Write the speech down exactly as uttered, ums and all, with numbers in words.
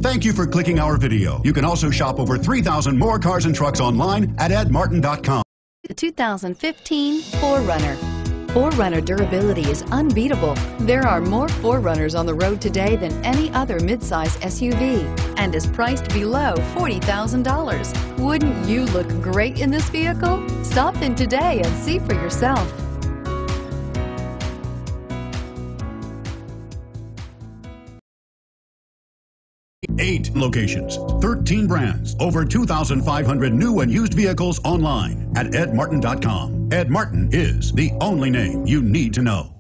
Thank you for clicking our video. You can also shop over three thousand more cars and trucks online at ed martin dot com. The two thousand fifteen four runner. four runner durability is unbeatable. There are more four runners on the road today than any other midsize S U V and is priced below forty thousand dollars. Wouldn't you look great in this vehicle? Stop in today and see for yourself. Eight locations, thirteen brands, over two thousand five hundred new and used vehicles online at ed martin dot com. Ed Martin is the only name you need to know.